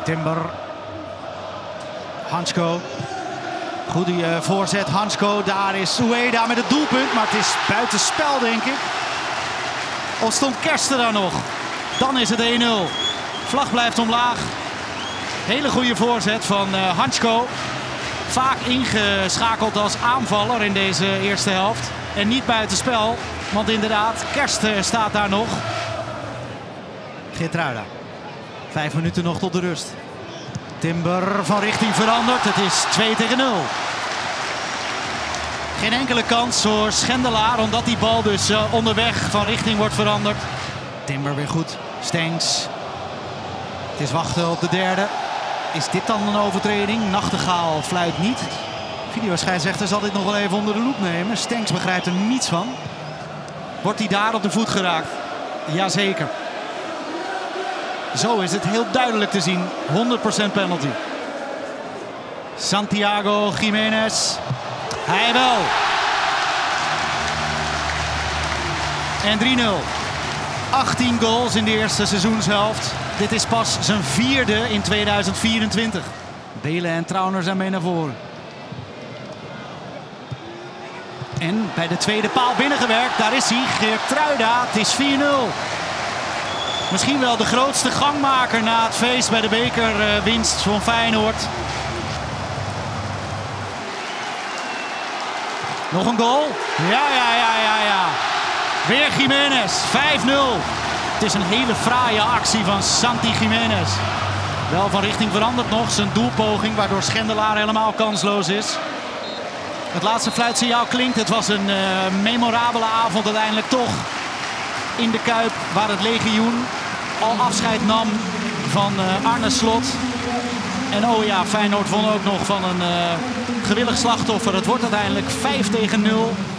Timber. Hansko. Goede voorzet. Hansko. Daar is Ueda met het doelpunt. Maar het is buitenspel, denk ik. Of stond Kersten daar nog? Dan is het 1-0. Vlag blijft omlaag. Hele goede voorzet van Hansko. Vaak ingeschakeld als aanvaller in deze eerste helft. En niet buitenspel. Want inderdaad, Kersten staat daar nog. Geertruida. 5 minuten nog tot de rust. Timber van richting veranderd. Het is 2-0. Geen enkele kans voor Schendelaar, omdat die bal dus onderweg van richting wordt veranderd. Timber weer goed. Stengs. Het is wachten op de derde. Is dit dan een overtreding? Nachtegaal fluit niet. Videoscheidsrechter zal dit nog wel even onder de loep nemen. Stengs begrijpt er niets van. Wordt hij daar op de voet geraakt? Jazeker. Zo is het heel duidelijk te zien. 100% penalty. Santiago Giménez. Hij wel. En 3-0. 18 goals in de eerste seizoenshelft. Dit is pas zijn 4e in 2024. Belen en Trauner zijn mee naar voren. En bij de tweede paal binnengewerkt. Daar is hij. Geertruida. Het is 4-0. Misschien wel de grootste gangmaker na het feest bij de bekerwinst van Feyenoord. Nog een goal. Ja. Weer Giménez. 5-0. Het is een hele fraaie actie van Santi Giménez. Wel van richting veranderd nog. Zijn doelpoging waardoor Schendelaar helemaal kansloos is. Het laatste fluitsignaal klinkt. Het was een memorabele avond uiteindelijk toch. In de Kuip waar het legioen al afscheid nam van Arne Slot. En oh ja, Feyenoord won ook nog van een gewillig slachtoffer. Het wordt uiteindelijk 5-0.